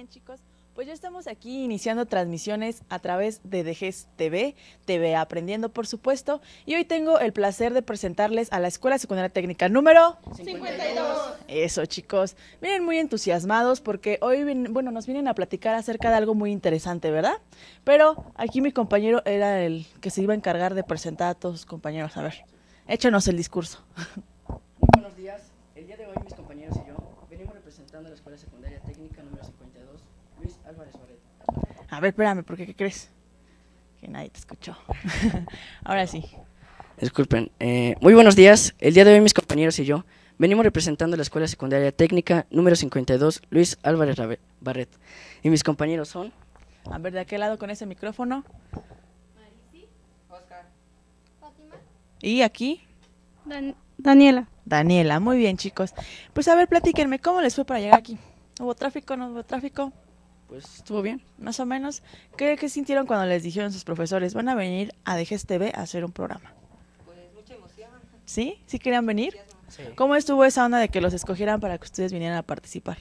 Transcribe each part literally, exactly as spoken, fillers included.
bien, chicos, pues ya estamos aquí iniciando transmisiones a través de Dejes T V, T V Aprendiendo, por supuesto, y hoy tengo el placer de presentarles a la Escuela Secundaria Técnica número cincuenta y dos. Eso, chicos, vienen muy entusiasmados porque hoy, bueno, nos vienen a platicar acerca de algo muy interesante, ¿verdad? Pero aquí mi compañero era el que se iba a encargar de presentar a todos sus compañeros. A ver, échanos el discurso. Muy buenos días. El día de hoy mis compañeros y yo venimos representando a la Escuela Secundaria Técnica número cincuenta y dos, Luis Álvarez Barret. A ver, espérame, ¿por qué? ¿Qué crees? Que nadie te escuchó. Ahora sí. Disculpen. Eh, muy buenos días. El día de hoy mis compañeros y yo venimos representando a la Escuela Secundaria Técnica número cincuenta y dos, Luis Álvarez Barret. Y mis compañeros son... A ver, ¿de aquel lado con ese micrófono? Marisi, Oscar, Fátima Y aquí, Dan Daniela. Daniela. Muy bien, chicos. Pues a ver, platíquenme, ¿cómo les fue para llegar aquí? ¿Hubo tráfico, no hubo tráfico? Pues estuvo bien. Más o menos. ¿Qué, qué sintieron cuando les dijeron sus profesores? Van a venir a Dejes T V a hacer un programa. Pues mucha emoción. ¿Sí? ¿Sí querían venir? Sí. ¿Cómo estuvo esa onda de que los escogieran para que ustedes vinieran a participar?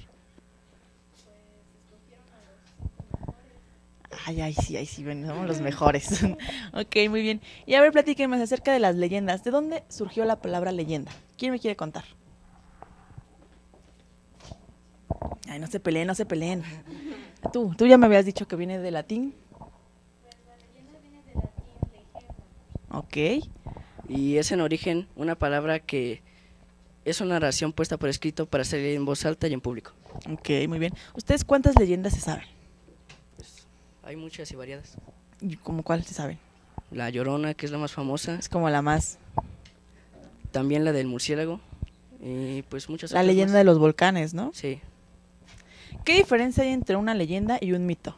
Ay, ay, sí, ay, sí, ven, somos los mejores. Ok, muy bien. Y a ver, platíquenme acerca de las leyendas. ¿De dónde surgió la palabra leyenda? ¿Quién me quiere contar? Ay, no se peleen, no se peleen. Tú, tú ya me habías dicho que viene de latín. Pues la leyenda viene del latín legenda. Ok. Y es en origen una palabra que es una narración puesta por escrito para ser leída en voz alta y en público. Ok, muy bien. ¿Ustedes cuántas leyendas se saben? Pues hay muchas y variadas. ¿Y cómo cuál se saben? La Llorona, que es la más famosa. Es como la más... También la del murciélago. Y pues muchas La otras leyenda más. de los volcanes, ¿no? Sí. ¿Qué diferencia hay entre una leyenda y un mito?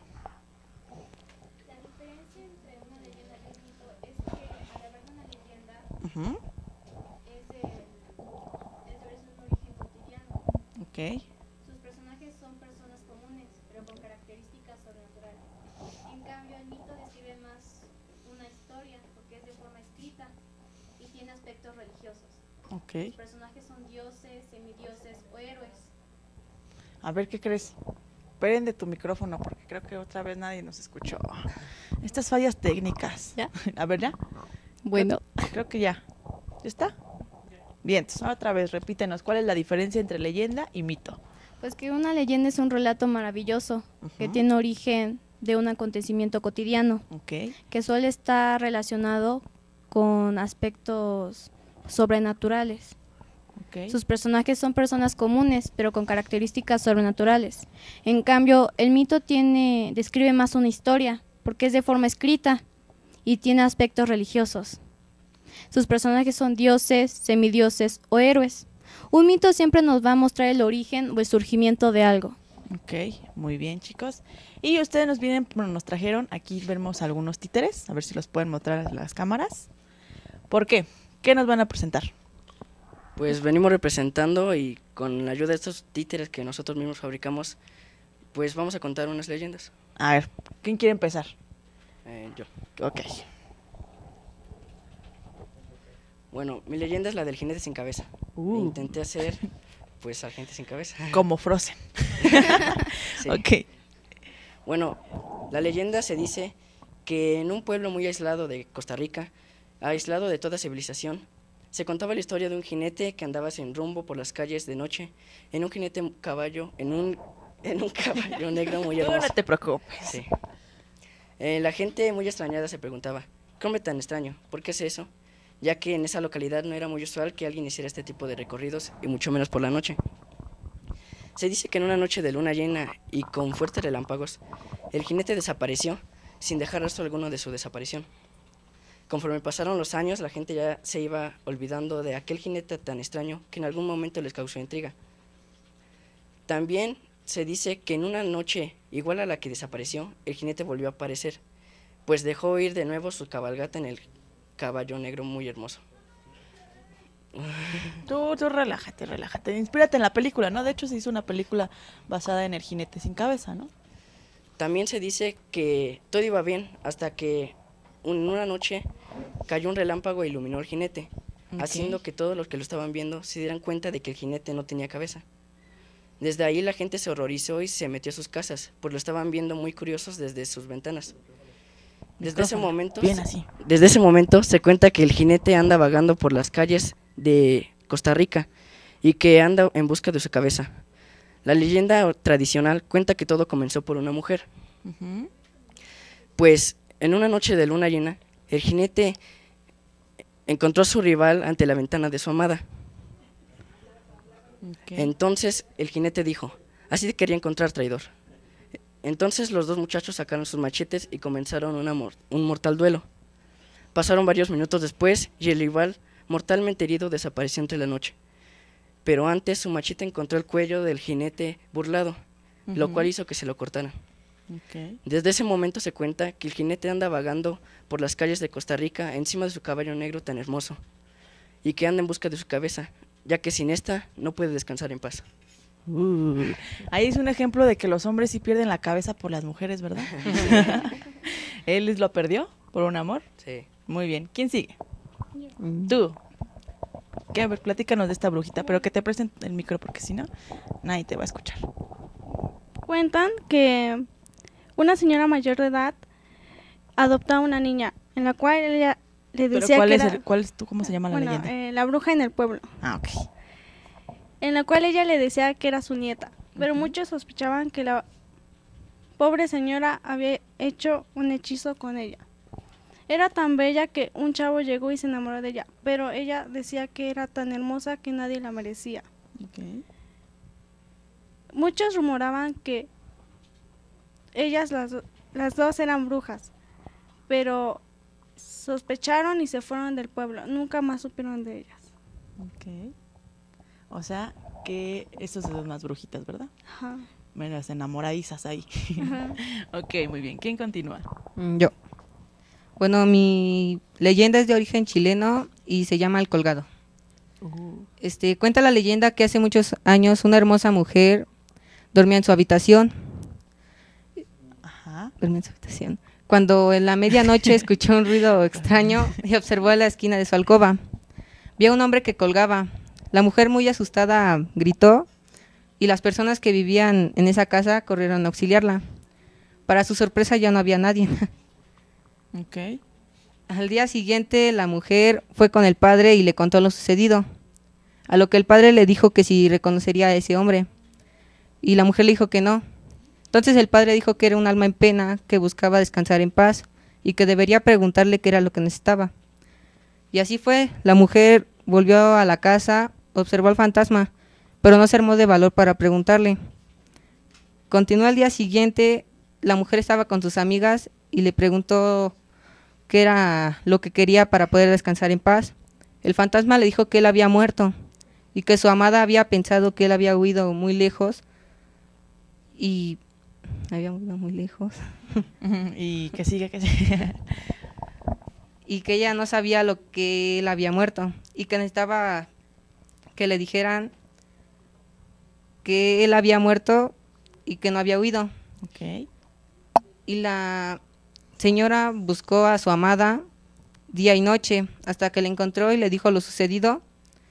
La diferencia entre una leyenda y un mito es que al haber una leyenda Ujú. es de, es de un origen cotidiano. Ok. Sus personajes son personas comunes, pero con características sobrenaturales. En cambio, el mito describe más una historia, porque es de forma escrita y tiene aspectos religiosos. Ok. Los personajes son dioses, semidioses o héroes. A ver, ¿qué crees? Prende tu micrófono porque creo que otra vez nadie nos escuchó. Estas fallas técnicas. ¿Ya? A ver, ¿ya? Bueno, Creo, creo que ya. ¿Ya está? Bien, entonces otra vez repítenos, ¿cuál es la diferencia entre leyenda y mito? pues que una leyenda es un relato maravilloso que Ujú. tiene origen de un acontecimiento cotidiano, Ok. que suele estar relacionado con aspectos sobrenaturales. Ok. Sus personajes son personas comunes, pero con características sobrenaturales. En cambio, el mito tiene, describe más una historia, porque es de forma escrita y tiene aspectos religiosos. Sus personajes son dioses, semidioses o héroes. Un mito siempre nos va a mostrar el origen o el surgimiento de algo. Ok, muy bien, chicos. Y ustedes nos vienen, bueno, nos trajeron, aquí vemos algunos títeres, a ver si los pueden mostrar a las cámaras. ¿Por qué? ¿Qué nos van a presentar? Pues venimos representando y con la ayuda de estos títeres que nosotros mismos fabricamos, pues vamos a contar unas leyendas. A ver, ¿quién quiere empezar? Eh, yo. Ok. Bueno, mi leyenda es la del jinete sin cabeza. Uh. Intenté hacer, pues, al jinete sin cabeza. Como Frozen. Sí. Ok. Bueno, la leyenda se dice que en un pueblo muy aislado de Costa Rica, aislado de toda civilización, se contaba la historia de un jinete que andaba sin rumbo por las calles de noche, en un jinete caballo, en un, en un caballo negro muy Tú hermoso. no te preocupes. Sí. Eh, la gente muy extrañada se preguntaba, ¿qué hombre tan extraño? ¿Por qué es eso? Ya que en esa localidad no era muy usual que alguien hiciera este tipo de recorridos, y mucho menos por la noche. Se dice que en una noche de luna llena y con fuertes relámpagos, el jinete desapareció, sin dejar rastro alguno de su desaparición. Conforme pasaron los años, la gente ya se iba olvidando de aquel jinete tan extraño que en algún momento les causó intriga. También se dice que en una noche igual a la que desapareció, el jinete volvió a aparecer, pues dejó ir de nuevo su cabalgata en el caballo negro muy hermoso. Tú, tú relájate, relájate. Inspírate en la película, ¿no? De hecho, se hizo una película basada en el jinete sin cabeza, ¿no? También se dice que todo iba bien hasta que en una noche cayó un relámpago e iluminó al jinete, Ok. haciendo que todos los que lo estaban viendo se dieran cuenta de que el jinete no tenía cabeza. Desde ahí la gente se horrorizó y se metió a sus casas, pues lo estaban viendo muy curiosos desde sus ventanas. Desde ese momento, Bien así. desde ese momento se cuenta que el jinete anda vagando por las calles de Costa Rica y que anda en busca de su cabeza. La leyenda tradicional cuenta que todo comenzó por una mujer. Ujú. Pues en una noche de luna llena, el jinete encontró a su rival ante la ventana de su amada. Ok. Entonces el jinete dijo, así te quería encontrar, traidor. Entonces los dos muchachos sacaron sus machetes y comenzaron una mor- un mortal duelo. Pasaron varios minutos después y el rival, mortalmente herido, desapareció entre la noche. Pero antes su machete encontró el cuello del jinete burlado, lo Ujú. cual hizo que se lo cortaran. Ok. Desde ese momento se cuenta que el jinete anda vagando por las calles de Costa Rica encima de su caballo negro tan hermoso y que anda en busca de su cabeza, ya que sin esta no puede descansar en paz. Uh, ahí es un ejemplo de que los hombres sí pierden la cabeza por las mujeres, ¿verdad? ¿Él lo perdió por un amor? Sí. Muy bien. ¿Quién sigue? Tú. ¿Qué? A ver, platícanos de esta brujita, pero que te presente el micro porque si no, nadie te va a escuchar. Cuentan que una señora mayor de edad adopta a una niña, en la cual ella le ¿Pero decía cuál que es, era, el, cuál es tú, cómo se llama la bueno, leyenda? eh, la bruja en el pueblo, Ah, ok. en la cual ella le decía que era su nieta, pero Ujú. muchos sospechaban que la pobre señora había hecho un hechizo con ella. Era tan bella que un chavo llegó y se enamoró de ella, pero ella decía que era tan hermosa que nadie la merecía. Ok. Muchos rumoraban que ellas las, do- las dos eran brujas, pero sospecharon y se fueron del pueblo. Nunca más supieron de ellas. Ok. O sea, que estos son más brujitas, ¿verdad? Ajá. Menos enamoradizas ahí. Ajá. Ok, muy bien. ¿Quién continúa? Mm, Yo. Bueno, mi leyenda es de origen chileno y se llama El Colgado. Uh, Este, cuenta la leyenda que hace muchos años una hermosa mujer dormía en su habitación, ajá. dormía en su habitación, cuando en la medianoche escuchó un ruido extraño y observó a la esquina de su alcoba. Vio a un hombre que colgaba. La mujer, muy asustada, gritó y las personas que vivían en esa casa corrieron a auxiliarla. Para su sorpresa ya no había nadie. Ok. Al día siguiente la mujer fue con el padre y le contó lo sucedido, a lo que el padre le dijo que si reconocería a ese hombre, y la mujer le dijo que no. Entonces el padre dijo que era un alma en pena, que buscaba descansar en paz y que debería preguntarle qué era lo que necesitaba. Y así fue, la mujer volvió a la casa, observó al fantasma, pero no se armó de valor para preguntarle. Continuó al día siguiente, la mujer estaba con sus amigas y le preguntó qué era lo que quería para poder descansar en paz. El fantasma le dijo que él había muerto y que su amada había pensado que él había huido muy lejos y había huido muy lejos Ujú, y que sigue, que sigue. y que ella no sabía lo que él había muerto y que necesitaba que le dijeran que él había muerto y que no había huido. Ok. Y la señora buscó a su amada día y noche hasta que la encontró y le dijo lo sucedido.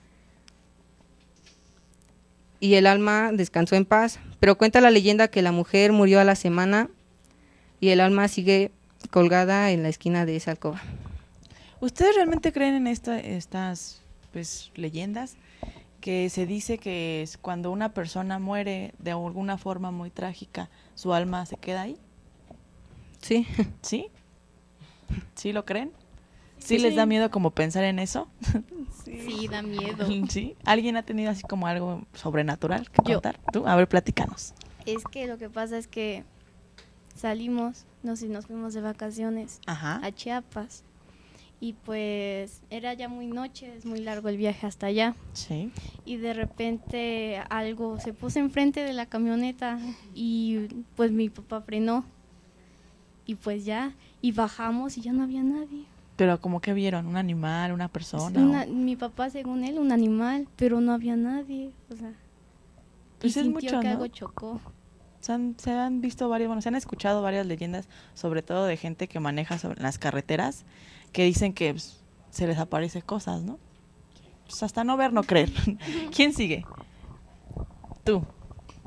Y el alma descansó en paz. Pero cuenta la leyenda que la mujer murió a la semana y el alma sigue colgada en la esquina de esa alcoba. ¿Ustedes realmente creen en esta, estas pues, leyendas? Que se dice que es cuando una persona muere de alguna forma muy trágica, su alma se queda ahí. Sí. ¿Sí? ¿Sí lo creen? ¿Sí, les Sí. da miedo como pensar en eso? Sí, da miedo. ¿Sí? ¿Alguien ha tenido así como algo sobrenatural que Yo. contar? ¿Tú? A ver, platícanos. Es que lo que pasa es que salimos, nos, y nos fuimos de vacaciones Ajá. a Chiapas y pues era ya muy noche, es muy largo el viaje hasta allá Sí. y de repente algo se puso enfrente de la camioneta y pues mi papá frenó y pues ya, y bajamos y ya no había nadie. Pero como que vieron, un animal, una persona. Una- o- mi papá, según él, un animal, pero no había nadie, o sea, Pues y es sintió mucho, que ¿no? algo chocó. Se han, se han visto varios, bueno, se han escuchado varias leyendas, sobre todo de gente que maneja sobre las carreteras, que dicen que pues, se les aparece cosas, ¿no? Pues hasta no ver, no creer. ¿Quién sigue? Tú.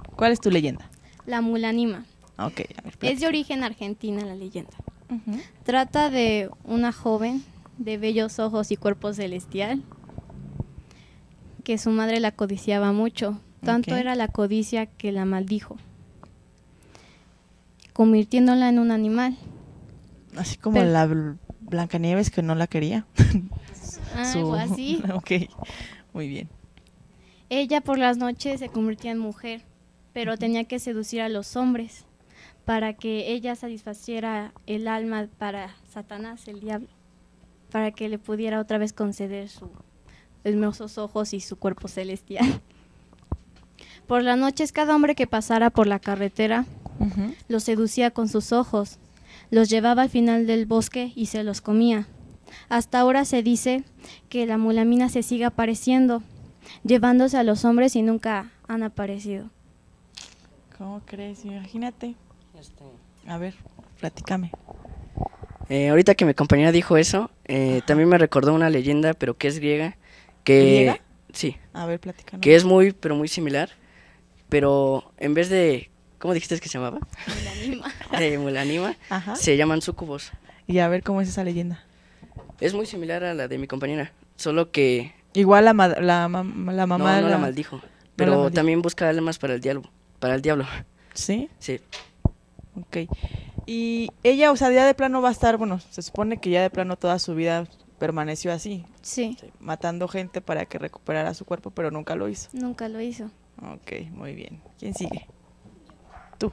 ¿Cuál es tu leyenda? La Mulanima. Ok, a ver, Es de origen argentina la leyenda. uh-huh. Trata de una joven de bellos ojos y cuerpo celestial que su madre la codiciaba mucho. Tanto Ok. era la codicia que la maldijo, convirtiéndola en un animal. Así como Pero- la Bl- Blancanieves que no la quería. Algo así. Ok, muy bien. Ella por las noches se convertía en mujer, pero tenía que seducir a los hombres para que ella satisfaciera el alma para Satanás, el diablo, para que le pudiera otra vez conceder sus hermosos ojos y su cuerpo celestial. Por las noches cada hombre que pasara por la carretera Uh-huh. los seducía con sus ojos, los llevaba al final del bosque y se los comía. Hasta ahora se dice que la mulamina se sigue apareciendo, llevándose a los hombres y nunca han aparecido. ¿Cómo crees? Imagínate. Este, A ver, platícame. eh, ahorita que mi compañera dijo eso, eh, también me recordó una leyenda, pero que es griega. Que, ¿Griega? Sí, A ver, platícanos. que es muy, pero muy similar. Pero en vez de, ¿cómo dijiste que se llamaba? Mulanima. De Mulanima, Ajá. se llaman súcubos. Y a ver cómo es esa leyenda. Es muy similar a la de mi compañera, solo que Igual la, ma- la, mam- la mamá... no, no la maldijo. Pero maldijo. también busca almas para el diablo. Para el diablo. ¿Sí? Sí. Ok. Y ella, o sea, ya de plano va a estar, bueno, se supone que ya de plano toda su vida permaneció así, Sí, matando gente para que recuperara su cuerpo, pero nunca lo hizo. nunca lo hizo. Ok, muy bien. ¿Quién sigue? Tú.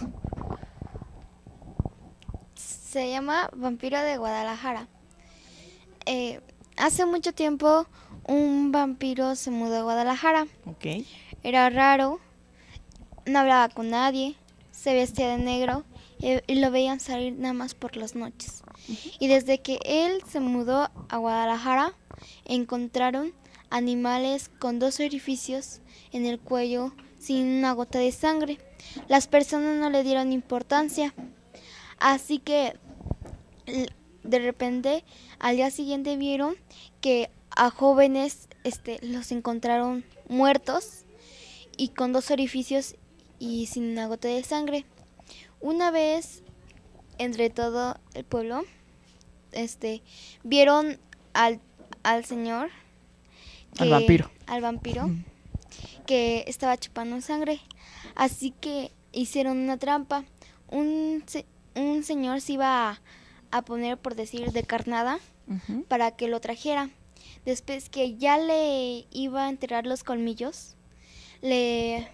Se llama Vampiro de Guadalajara. Eh, hace mucho tiempo un vampiro se mudó a Guadalajara. Ok. Era raro, no hablaba con nadie, se vestía de negro y, y lo veían salir nada más por las noches. Y desde que él se mudó a Guadalajara, encontraron animales con dos orificios en el cuello sin una gota de sangre. Las personas no le dieron importancia, así que l- de repente al día siguiente vieron que a jóvenes este, los encontraron muertos y con dos orificios y sin una gota de sangre. Una vez, entre todo el pueblo, este, vieron al, al señor, Al vampiro. al vampiro, Ujú. que estaba chupando sangre. Así que hicieron una trampa. Un, se- un señor se iba a, a poner, por decir, de carnada Ujú. para que lo trajera. Después que ya le iba a enterrar los colmillos, le,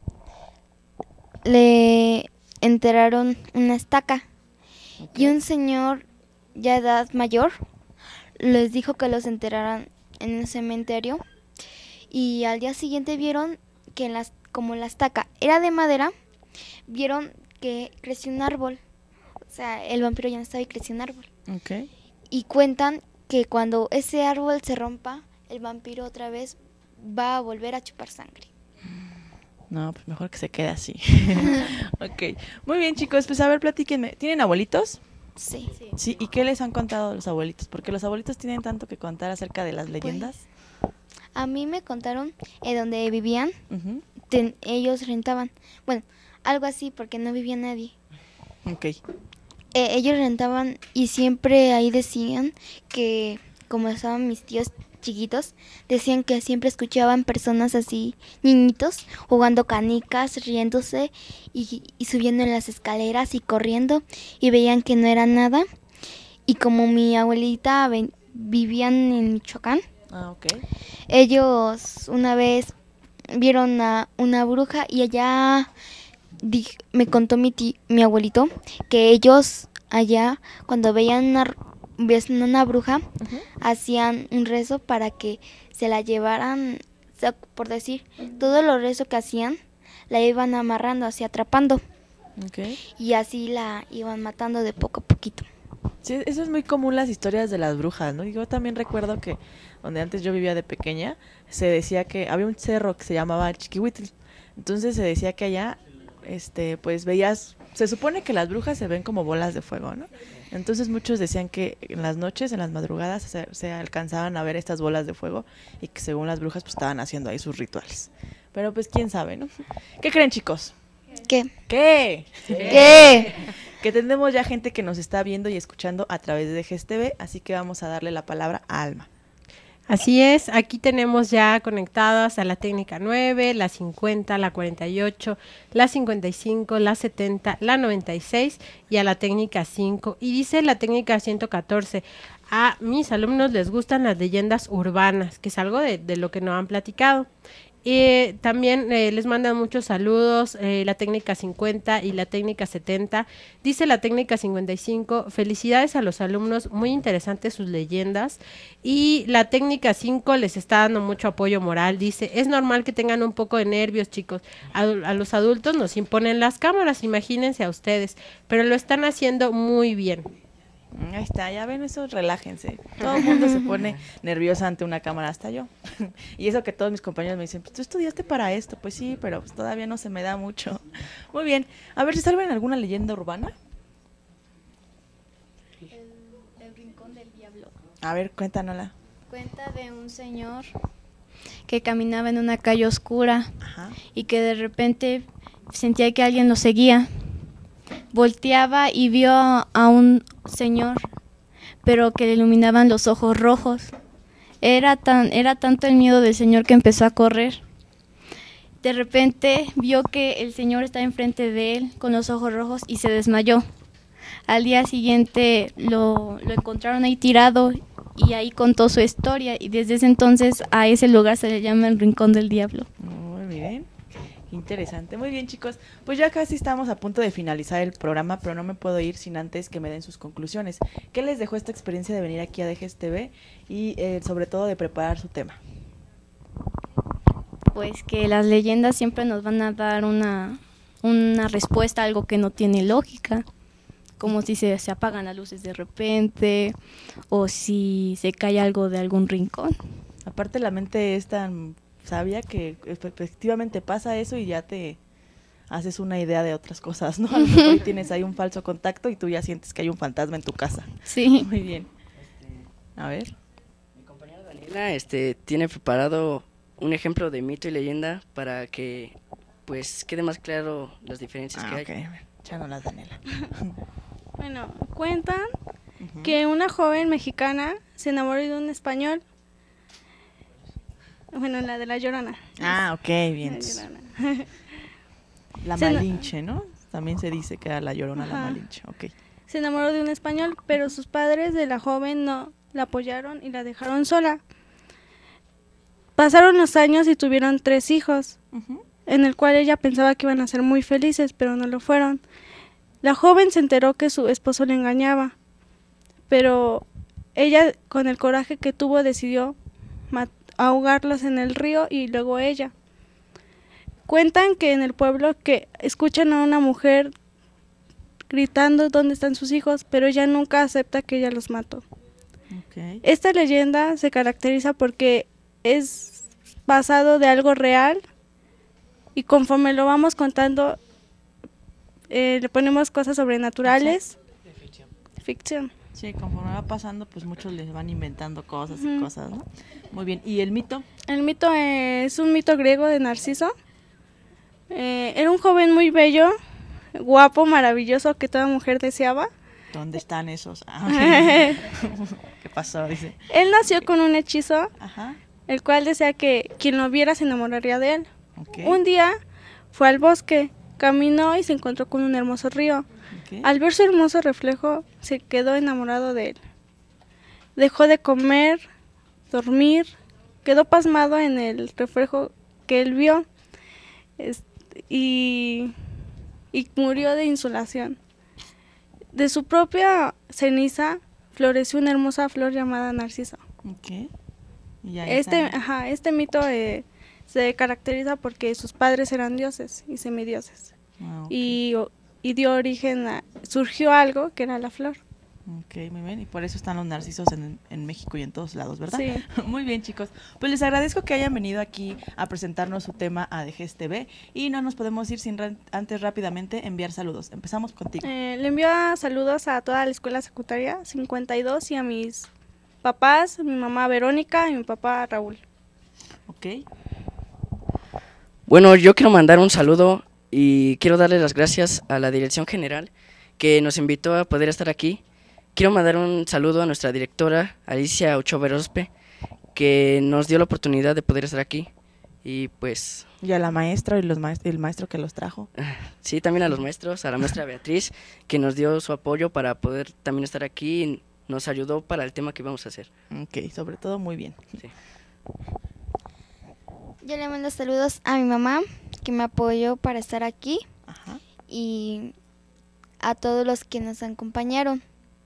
le enterraron una estaca. Y un señor ya de edad mayor les dijo que los enterraran en un cementerio. Y al día siguiente vieron que en las, como la estaca era de madera, vieron que creció un árbol. O sea, el vampiro ya no estaba y creció un árbol. Ok. Y cuentan que cuando ese árbol se rompa, el vampiro otra vez va a volver a chupar sangre. No, pues mejor que se quede así. Ok. Muy bien, chicos. Pues a ver, platíquenme. ¿Tienen abuelitos? Sí. Sí. ¿Y qué les han contado los abuelitos? Porque los abuelitos tienen tanto que contar acerca de las leyendas. A mí me contaron en donde vivían, Ujú. ten- ellos rentaban. Bueno, algo así porque no vivía nadie. Ok. Eh, ellos rentaban y siempre ahí decían que, como estaban mis tíos chiquitos, decían que siempre escuchaban personas así, niñitos, jugando canicas, riéndose y, y subiendo en las escaleras y corriendo y veían que no era nada. Y como mi abuelita ven- vivían en Michoacán, Ah, ok. ellos una vez vieron a una bruja y allá di- me contó mi ti- mi abuelito que ellos allá cuando veían una, ves- una bruja Ujú. hacían un rezo para que se la llevaran, o sea, por decir, todo lo rezo que hacían la iban amarrando, así atrapando Ok. y así la iban matando de poco a poquito. Sí, eso es muy común las historias de las brujas, ¿no? Yo también recuerdo que donde antes yo vivía de pequeña, se decía que había un cerro que se llamaba Chiquihuitl. Entonces se decía que allá, este, pues veías, se supone que las brujas se ven como bolas de fuego, ¿no? Entonces muchos decían que en las noches, en las madrugadas, se, se alcanzaban a ver estas bolas de fuego y que según las brujas pues estaban haciendo ahí sus rituales. Pero pues quién sabe, ¿no? ¿Qué creen, chicos? ¿Qué? ¿Qué? ¿Qué? Que tenemos ya gente que nos está viendo y escuchando a través de G E S T V, así que vamos a darle la palabra a Alma. Así es, aquí tenemos ya conectadas a la técnica nueve, la cincuenta, la cuarenta y ocho, la cincuenta y cinco, la setenta, la noventa y seis y a la técnica cinco. Y dice la técnica ciento catorce, a mis alumnos les gustan las leyendas urbanas, que es algo de, de lo que nos han platicado. Eh, también eh, les mandan muchos saludos, eh, la técnica cincuenta y la técnica setenta. Dice la técnica cincuenta y cinco, felicidades a los alumnos, muy interesantes sus leyendas. Y la técnica cinco les está dando mucho apoyo moral. Dice, es normal que tengan un poco de nervios, chicos. A, a los adultos nos imponen las cámaras, imagínense a ustedes, pero lo están haciendo muy bien. Ahí está, ya ven eso, relájense. Todo el mundo se pone nervioso ante una cámara, hasta yo. Y eso que todos mis compañeros me dicen, pues tú estudiaste para esto, pues sí, pero pues todavía no se me da mucho. Muy bien, a ver si saben alguna leyenda urbana. El, el rincón del diablo. A ver, cuéntanosla. Cuenta de un señor que caminaba en una calle oscura Ajá. y que de repente sentía que alguien lo seguía. Volteaba y vio a un señor, pero que le iluminaban los ojos rojos. Era tan, era tanto el miedo del señor que empezó a correr. De repente vio que el señor estaba enfrente de él con los ojos rojos y se desmayó. Al día siguiente lo, lo encontraron ahí tirado y ahí contó su historia, y desde ese entonces a ese lugar se le llama el Rincón del Diablo. Muy bien. Interesante, muy bien, chicos, pues ya casi estamos a punto de finalizar el programa, pero no me puedo ir sin antes que me den sus conclusiones. ¿Qué les dejó esta experiencia de venir aquí a D G E S T V y eh, sobre todo de preparar su tema? Pues que las leyendas siempre nos van a dar una, una respuesta a algo que no tiene lógica, como si se, se apagan las luces de repente o si se cae algo de algún rincón. Aparte la mente es tan sabía que efectivamente pasa eso y ya te haces una idea de otras cosas, ¿no? A lo mejor tienes ahí un falso contacto y tú ya sientes que hay un fantasma en tu casa. Sí. Muy bien. A ver. Mi compañera Daniela este, tiene preparado un ejemplo de mito y leyenda para que pues quede más claro las diferencias Ah, que ok. hay. Echándolas, Daniela. Bueno, cuentan Ujú. que una joven mexicana se enamoró de un español. Bueno, la de La Llorona. Ah, ok, bien. La Llorona. La Se na- Malinche, ¿no? También se dice que era la Llorona, la Ajá. Malinche. Ok. Se enamoró de un español, pero sus padres de la joven no la apoyaron y la dejaron sola. Pasaron los años y tuvieron tres hijos, Ujú. en el cual ella pensaba que iban a ser muy felices, pero no lo fueron. La joven se enteró que su esposo le engañaba, pero ella, con el coraje que tuvo, decidió mat- ahogarlos en el río y luego ella. Cuentan que en el pueblo que escuchan a una mujer gritando dónde están sus hijos, pero ella nunca acepta que ella los mató. Ok. Esta leyenda se caracteriza porque es basado de algo real y conforme lo vamos contando eh, le ponemos cosas sobrenaturales. Ficción. Sí, conforme va pasando, pues muchos les van inventando cosas y Ujú. cosas, ¿no? Muy bien. ¿Y el mito? El mito es un mito griego de Narciso. Eh, era un joven muy bello, guapo, maravilloso, que toda mujer deseaba. ¿Dónde están esos? Ah, ok. ¿Qué pasó? Dice. Él nació con un hechizo, Ajá. el cual decía que quien lo viera se enamoraría de él. Ok. Un día fue al bosque, caminó y se encontró con un hermoso río. Ok. Al ver su hermoso reflejo, se quedó enamorado de él. Dejó de comer, dormir, quedó pasmado en el reflejo que él vio es- y, y murió de insolación. De su propia ceniza floreció una hermosa flor llamada Narciso. Ok. Y ya Este, está. ajá, este mito eh, se caracteriza porque sus padres eran dioses y semidioses. Ah, ok. y, y dio origen a, surgió algo que era la flor. Ok, muy bien. Y por eso están los narcisos en, en México y en todos lados, ¿verdad? Sí. Muy bien, chicos. Pues les agradezco que hayan venido aquí a presentarnos su tema a D G E S T V y no nos podemos ir sin ra- antes rápidamente enviar saludos. Empezamos contigo. Eh, le envío saludos a toda la escuela secundaria cincuenta y dos y a mis papás, mi mamá Verónica y mi papá Raúl. Ok. Bueno, yo quiero mandar un saludo y quiero darle las gracias a la Dirección General que nos invitó a poder estar aquí. Quiero mandar un saludo a nuestra directora, Alicia Ochoa Verospe, que nos dio la oportunidad de poder estar aquí. Y pues... Y a la maestra y los maest- el maestro que los trajo. Sí, también a los maestros, a la maestra Beatriz, que nos dio su apoyo para poder también estar aquí y nos ayudó para el tema que íbamos a hacer. Ok, sobre todo muy bien. Sí. Yo le mando saludos a mi mamá, que me apoyó para estar aquí, Ajá. y a todos los que nos acompañaron.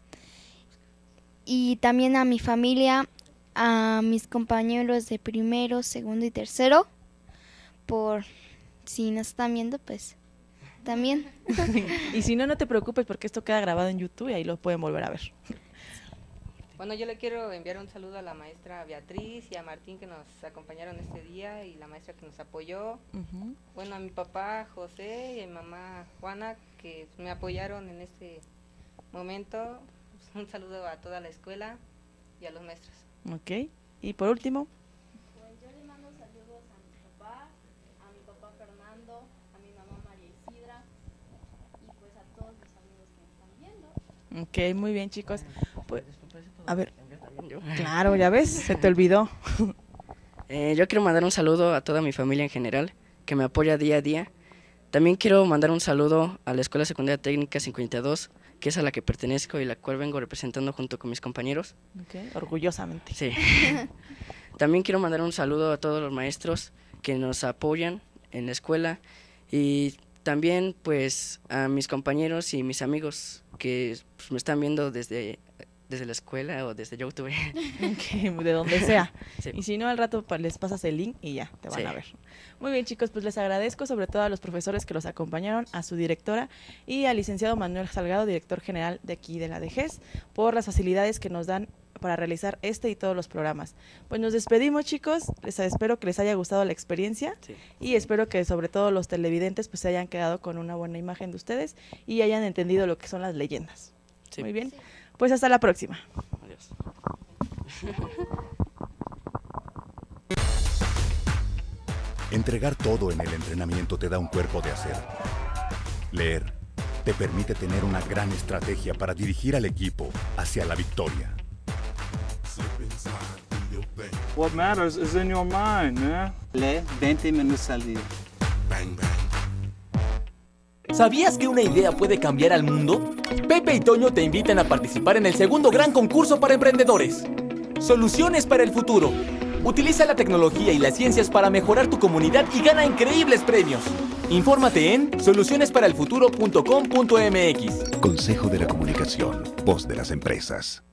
Y también a mi familia, a mis compañeros de primero, segundo y tercero, por si nos están viendo, pues también. Y si no, no te preocupes porque esto queda grabado en YouTube y ahí lo pueden volver a ver. Bueno, yo le quiero enviar un saludo a la maestra Beatriz y a Martín que nos acompañaron este día y la maestra que nos apoyó. Ujú. Bueno, a mi papá José y a mi mamá Juana que me apoyaron en este momento. Un saludo a toda la escuela y a los maestros. Ok. Y por último, Pues yo le mando saludos a mi papá, a mi papá Fernando, a mi mamá María Isidra y pues a todos los amigos que me están viendo. ok, muy bien, chicos. Pues, a ver, claro, ya ves, se te olvidó. Eh, yo quiero mandar un saludo a toda mi familia en general, que me apoya día a día. También quiero mandar un saludo a la Escuela Secundaria Técnica cincuenta y dos, que es a la que pertenezco y la cual vengo representando junto con mis compañeros. Ok, orgullosamente. Sí. También quiero mandar un saludo a todos los maestros que nos apoyan en la escuela y también pues a mis compañeros y mis amigos que pues, me están viendo desde, desde la escuela o desde YouTube. Ok, de donde sea. Sí. Y si no, al rato pa- les pasas el link y ya, te van Sí. a ver. Muy bien, chicos, pues les agradezco sobre todo a los profesores que los acompañaron, a su directora y al licenciado Manuel Salgado, director general de aquí de la D G E S, por las facilidades que nos dan para realizar este y todos los programas. Pues nos despedimos, chicos, les espero que les haya gustado la experiencia Sí. y espero que sobre todo los televidentes pues se hayan quedado con una buena imagen de ustedes y hayan entendido lo que son las leyendas. Sí. Muy bien, pues hasta la próxima. Adiós. Entregar todo en el entrenamiento te da un cuerpo de acero. Leer te permite tener una gran estrategia para dirigir al equipo hacia la victoria. What matters is in your mind, man. Lee veinte minutos al día. ¿Sabías que una idea puede cambiar al mundo? Pepe y Toño te invitan a participar en el segundo gran concurso para emprendedores. Soluciones para el futuro. Utiliza la tecnología y las ciencias para mejorar tu comunidad y gana increíbles premios. Infórmate en soluciones para el futuro punto com punto m x. Consejo de la Comunicación, voz de las empresas.